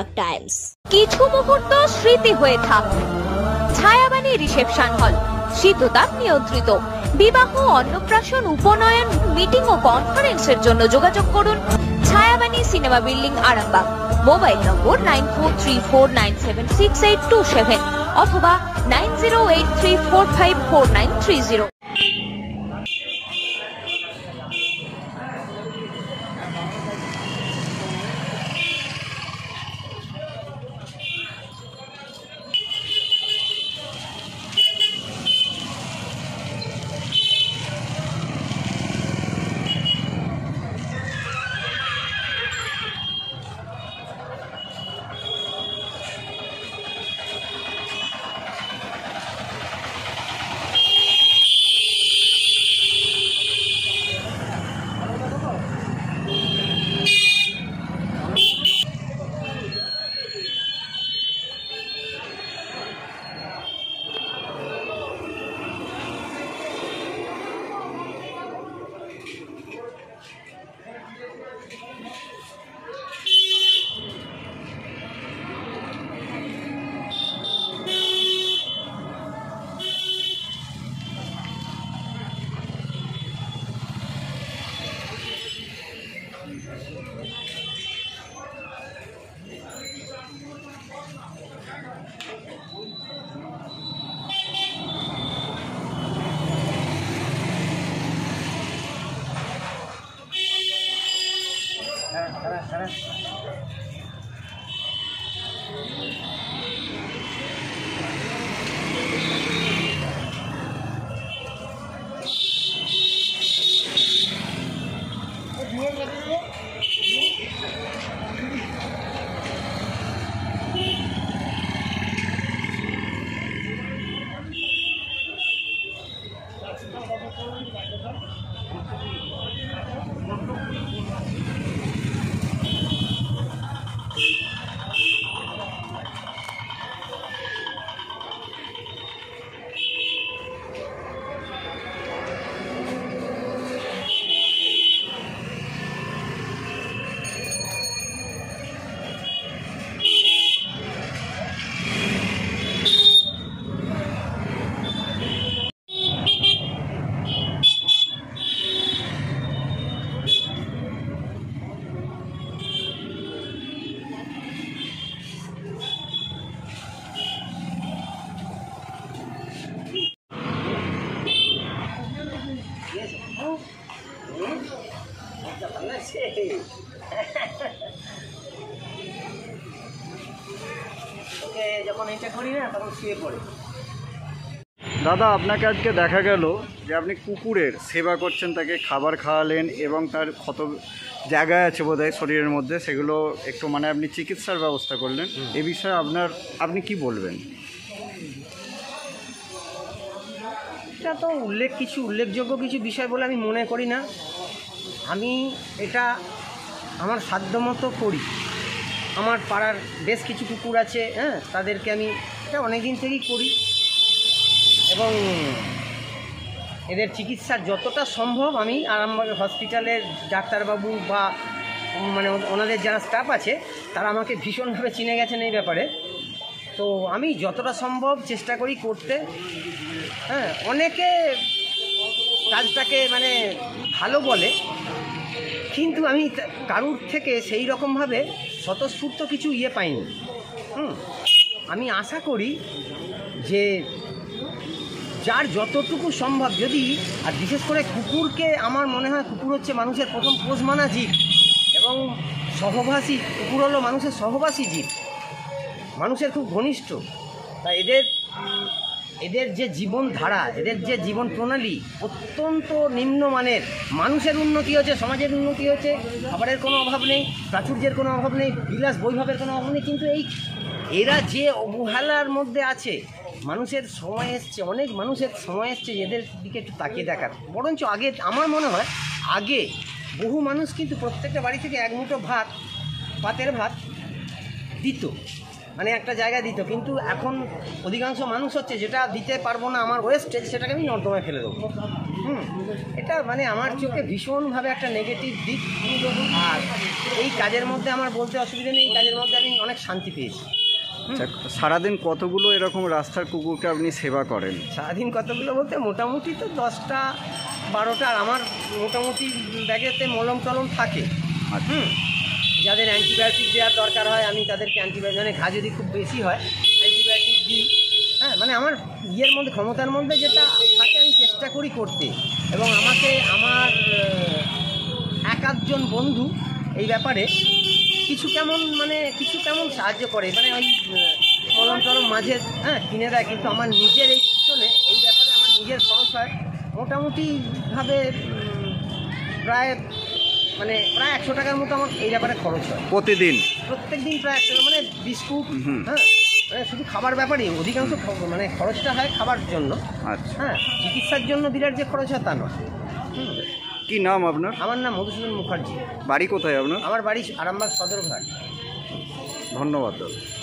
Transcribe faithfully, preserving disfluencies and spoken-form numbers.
Arambagh Times. কিছু মুহূর্ত স্মৃতি হয়ে থাক। ছায়াবাণী রিসেপশন হল, শীততাপ নিয়ন্ত্রিত। বিবাহ, অন্নপ্রাশন, উপনয়ন, মিটিং ও কনফারেন্সের জন্য যোগাযোগ করুন Chhayabani cinema building, Arambag. Mobile number nine four three four nine seven six eight two seven অথবা nine zero eight three four five four nine three zero. দাদা, আপনাকে আজকে দেখা গেল যে আপনি কুকুরের সেবা করছেন, তাকে খাবার খাওয়ালেন এবং তার ক্ষত জায়গায় আছে বোধহয় শরীরের মধ্যে, সেগুলো একটু মানে আপনি চিকিৎসার ব্যবস্থা করলেন। এ বিষয়ে আপনার আপনি কি বলবেন? এটা তো উল্লেখ কিছু উল্লেখযোগ্য কিছু বিষয় বলে আমি মনে করি না। আমি এটা আমার সাধ্যমতো করি। আমার পাড়ার বেশ কিছু কুকুর আছে, হ্যাঁ, তাদেরকে আমি এটা অনেক দিন থেকেই করি এবং এদের চিকিৎসার যতটা সম্ভব আমি আরামবাগ হসপিটালের ডাক্তারবাবু বা মানে ওনাদের যারা স্টাফ আছে তারা আমাকে ভীষণভাবে চিনে গেছেন এই ব্যাপারে। তো আমি যতটা সম্ভব চেষ্টা করি করতে। হ্যাঁ, অনেকে কাজটাকে মানে ভালো বলে, কিন্তু আমি কারুর থেকে সেই রকমভাবে স্বতঃস্ফূর্ত কিছু ইয়ে পাইনি। হুম আমি আশা করি যে যার যতটুকু সম্ভব, যদি আর বিশেষ করে কুকুরকে, আমার মনে হয় কুকুর হচ্ছে মানুষের প্রথম পোষ মানা জীব এবং সহবাসী। কুকুর হলো মানুষের সহবাসী জীব, মানুষের খুব ঘনিষ্ঠ। তাই এদের এদের যে জীবনধারা, এদের যে জীবন প্রণালী অত্যন্ত নিম্নমানের। মানুষের উন্নতি হচ্ছে, সমাজের উন্নতি হচ্ছে, খাবারের কোনো অভাব নেই, প্রাচুর্যের কোনো অভাব নেই, বিলাস বৈভবের কোনো অভাব নেই, কিন্তু এই এরা যে অবহেলার মধ্যে আছে, মানুষের সময় এসছে, অনেক মানুষের সময় এসছে এদের দিকে একটু তাকিয়ে দেখার। বরঞ্চ আগে আমার মনে হয় আগে বহু মানুষ কিন্তু প্রত্যেকটা বাড়ি থেকে এক মুঠো ভাত, পাতের ভাত দিত, মানে একটা জায়গা দিত, কিন্তু এখন অধিকাংশ মানুষ হচ্ছে যেটা দিতে পারবো না আমার ওয়েস্টেজ, সেটাকে আমি নর্দমায় ফেলে দেবো। হুম এটা মানে আমার চোখে ভীষণভাবে একটা নেগেটিভ দিক। আর এই কাজের মধ্যে আমার বলতে অসুবিধা নেই, এই কাজের মধ্যে আমি অনেক শান্তি পেয়েছি। আচ্ছা, সারাদিন কতগুলো এরকম রাস্তার কুকুরকে আপনি সেবা করেন? সারাদিন কতগুলো বলতে মোটামুটি তো দশটা বারোটা। আর আমার মোটামুটি ব্যাগেতে মলম টলম থাকে। হুম যাদের অ্যান্টিবায়োটিক দেওয়ার দরকার হয় আমি তাদেরকে অ্যান্টিবায়োটিক, মানে ঘা যদি খুব বেশি হয় অ্যান্টিবায়োটিক দিই। হ্যাঁ মানে আমার ইয়ের মধ্যে ক্ষমতার মধ্যে যেটা থাকে আমি চেষ্টা করি করতে। এবং আমাকে আমার এক আধজন বন্ধু এই ব্যাপারে কিছু কেমন মানে কিছু কেমন সাহায্য করে, মানে ওই মলম টলম মাঝে হ্যাঁ কিনে দেয়। কিন্তু আমার নিজের এই পিছনে এই ব্যাপারে আমার নিজের খরচ হয় মোটামুটিভাবে প্রায় মানে প্রায় একশো টাকার মতো আমার এই ব্যাপারে খরচ হয় প্রতিদিন, প্রত্যেক দিন প্রায় একশো টাকা। মানে বিস্কুট হ্যাঁ মানে শুধু খাবার ব্যাপারেই অধিকাংশ মানে খরচটা হয় খাবার জন্য। আচ্ছা হ্যাঁ চিকিৎসার জন্য বিরাট যে খরচ হয় তা নয়। কি নাম আপনার? আমার নাম মধুসূদন মুখার্জি। বাড়ি কোথায় আপনার? আমার বাড়ি আরামবাগ সদরঘাট। ধন্যবাদ দাদা।